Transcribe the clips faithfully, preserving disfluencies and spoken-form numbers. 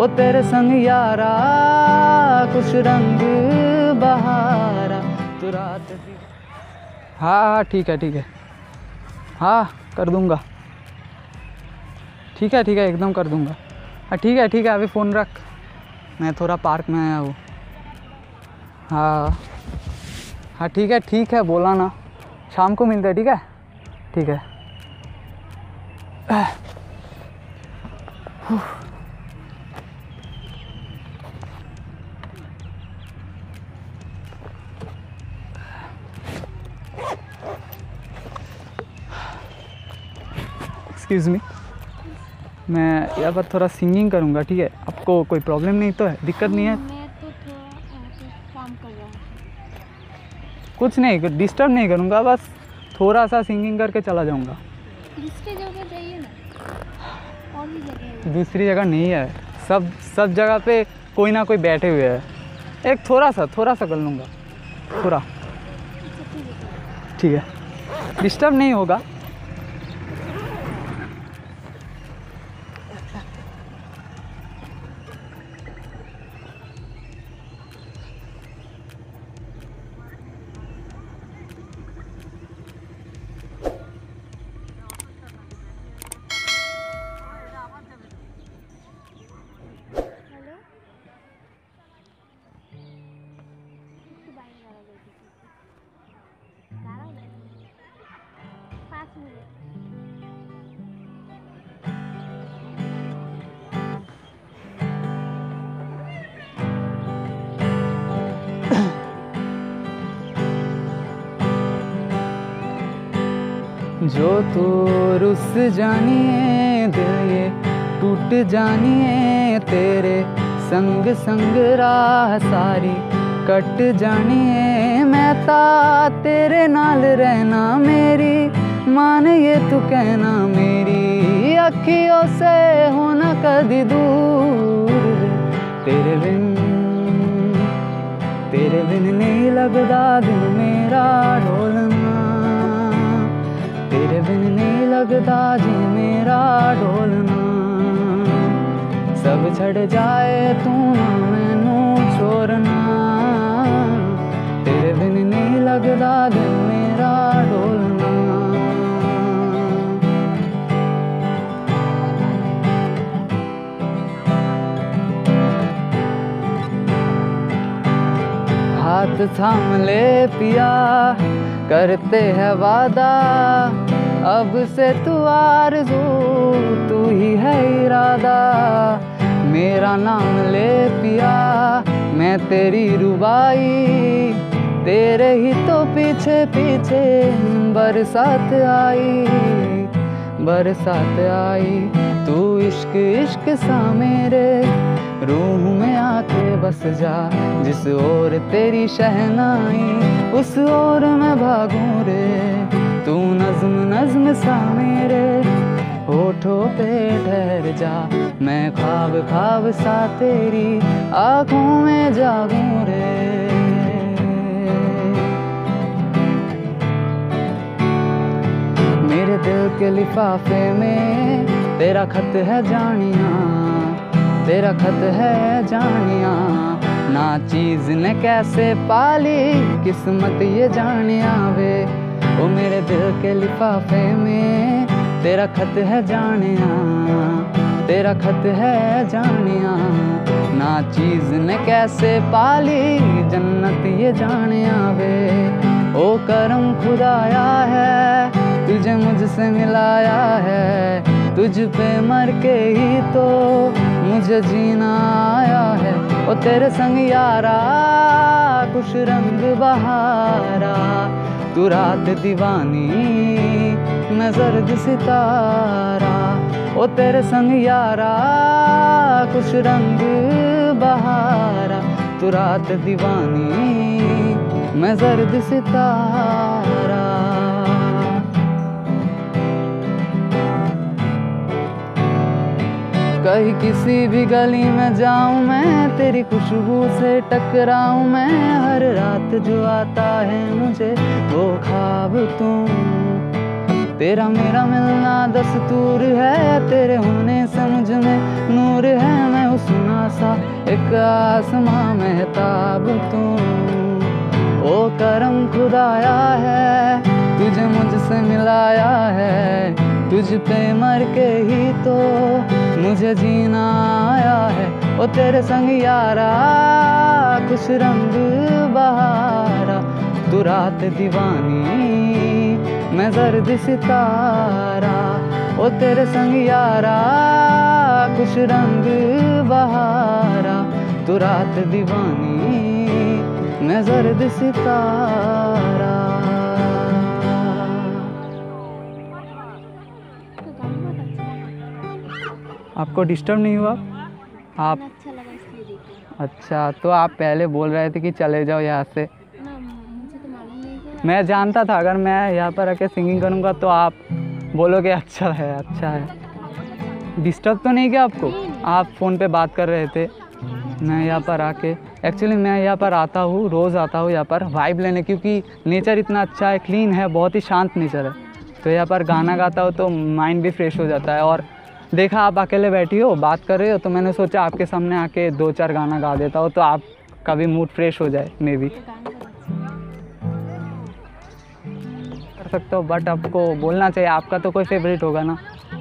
ओ तेरे संग यारा कुछ रंग बहारा तू रात दी। हाँ हाँ ठीक है ठीक है, हाँ कर दूँगा, ठीक है ठीक है एकदम कर दूँगा। हाँ ठीक है ठीक है, अभी फ़ोन रख, मैं थोड़ा पार्क में आया हूँ। हाँ हाँ ठीक है ठीक है, बोला ना, शाम को मिलते हैं, ठीक है ठीक है। एक्सक्यूज़ मी, मैं यहाँ पर थोड़ा सिंगिंग करूँगा, ठीक है? आपको कोई प्रॉब्लम नहीं तो है, दिक्कत नहीं है? मैं तो थोड़ा ऐसे काम कर रहा हूँ। कुछ नहीं, डिस्टर्ब नहीं करूँगा, बस थोड़ा सा सिंगिंग करके चला जाऊँगा। दूसरी जगह जाइए ना, और भी जगह है। दूसरी जगह नहीं है, सब सब जगह पे कोई ना कोई बैठे हुए है। एक थोड़ा सा थोड़ा सा कर लूँगा, थोड़ा, ठीक है, डिस्टर्ब नहीं होगा। जो तो रुस जानिए दिल ये टूट जानिए, तेरे संग संग राह सारी कट जानिए। मैं ता तेरे नाल रहना मेरी मान ये तू कहना, मेरी अखियों से होना कदी दूर। तेरे बिन तेरे बिन नहीं लगदा दिल मेरा ढोलना, तेरे बिन नहीं लगदा जी मेरा ढोलना। सब छड़ जाए तू ना मैनू छोड़ना, तेरे बिन नहीं लगदा दिल मेरा ढोलना। हाथ थाम ले पिया करते है वादा, अब से तू आरज़ू तू ही है इरादा। मेरा नाम ले पिया मैं तेरी रुबाई, तेरे ही तो पीछे पीछे बरसात आई बरसात आई। तू इश्क इश्क सा मेरे रूह में आके बस जा, जिस ओर तेरी शहनाई उस ओर मैं भागूं रे। तू नज़्म नज़्म सा मेरे होठों पे ठहर जा, मैं ख्वाब ख्वाब सा तेरी आँखों में जागूं रे। मेरे दिल के लिफाफे में तेरा खत है जानिया, तेरा खत है जानिया। ना चीज़ ने कैसे पाली किस्मत ये जानिया वे। ओ मेरे दिल के लिफाफे में तेरा खत है जानिया, तेरा खत है जानिया। ना चीज़ ने कैसे पाली जन्नत ये जानिया वे। ओ करम खुदाया है तुझे मुझसे मिलाया है, तुझ पे मर के ही तो मुझे जीना आया है। ओ तेरे संग यारा कुछ रंग बहारा, तू रात दीवानी मैं जर्द सितारा। ओ तेरे संग यारा कुछ रंग बहारा, तू रात दीवानी मैं जर्द सितारा। कहीं किसी भी गली में जाऊं मैं, तेरी खुशबू से टकराऊं मैं। हर रात जो आता है मुझे वो ख्वाब तुम, तेरा मेरा मिलना दस्तूर है। तेरे होने से मुझ में नूर है, मैं उस एक आसमां महताब तू, ओ करम खुदाया है तुझे मुझसे मिलाया है, तुझ पे मर के ही तो मुझे जीना आया है। ओ तेरे संग यारा खुश रंग बहारा, तू रात दीवानी मैं जर्द सितारा। ओ तेरे संग यारा खुश रंग बहारा, तू रात दीवानी मैं जर्द सितारा। तो गाना बहुत अच्छा लगा। आपको डिस्टर्ब नहीं हुआ? आप गाना अच्छा लगा इसलिए देखा। अच्छा, तो आप पहले बोल रहे थे कि चले जाओ यहाँ से। ना मुझे तो मालूम नहीं था। मैं जानता था अगर मैं यहाँ पर आके सिंगिंग करूँगा तो आप बोलोगे अच्छा है अच्छा है। डिस्टर्ब तो नहीं किया आपको? आप फ़ोन पे बात कर रहे थे, मैं यहाँ पर आके एक्चुअली मैं यहाँ पर आता हूँ, रोज़ आता हूँ यहाँ पर वाइब लेने, क्योंकि नेचर इतना अच्छा है, क्लीन है, बहुत ही शांत नेचर है। तो यहाँ पर गाना गाता हो तो माइंड भी फ्रेश हो जाता है। और देखा आप अकेले बैठी हो बात कर रहे हो, तो मैंने सोचा आपके सामने आके दो चार गाना गा देता हो तो आपका भी मूड फ्रेश हो जाए। मे भी ये गाना बहुत अच्छा कर सकते हो, बट आपको बोलना चाहिए, आपका तो कोई फेवरेट होगा ना। है।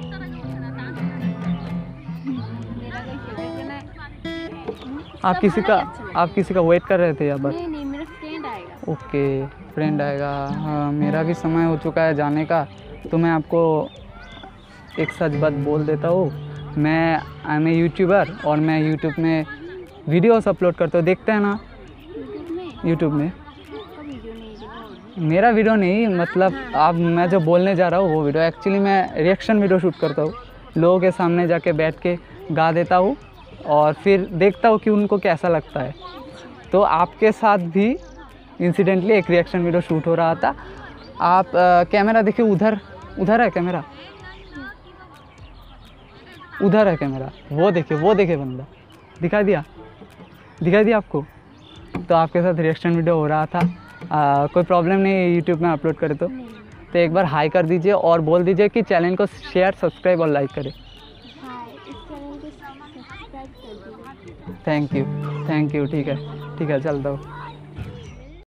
मेरा कोई फेवरेट गाना है। आप सब किसी गाना का ही अच्छा लगता आप किसी का वेट कर रहे थे यहाँ है। पर? नहीं नहीं, मेरा फ्रेंड आएगा। ओके, फ्रेंड आएगा। हाँ, मेरा भी समय हो चुका है जाने का, तो मैं आपको एक सच बात बोल देता हूँ। मैं आई एम ए यूट्यूबर और मैं यूट्यूब में वीडियोस अपलोड करता हूँ, देखते हैं ना यूट्यूब में यूट्यूब में। का वीडियो नहीं देखा। मेरा वीडियो नहीं, मतलब आप मैं जो बोलने जा रहा हूँ वो वीडियो। एक्चुअली मैं रिएक्शन वीडियो शूट करता हूँ, लोगों के सामने जाके बैठ के गा देता हूँ और फिर देखता हूँ कि उनको कैसा लगता है। तो आपके साथ भी इंसिडेंटली एक रिएक्शन वीडियो शूट हो रहा था। आप आ, कैमरा देखिए, उधर उधर है कैमरा, उधर है कैमरा, वो देखिए वो देखिए बंदा दिखाई दिया दिखाई दिया आपको। तो आपके साथ रिएक्शन वीडियो हो रहा था। आ, कोई प्रॉब्लम नहीं है यूट्यूब में अपलोड करे तो नहीं तो एक बार हाई कर दीजिए और बोल दीजिए कि चैनल को शेयर सब्सक्राइब और लाइक करें। हाय, इस चैनल को सब्सक्राइब कर दीजिए। Thank you thank you. ठीक है ठीक है, चलता हूँ।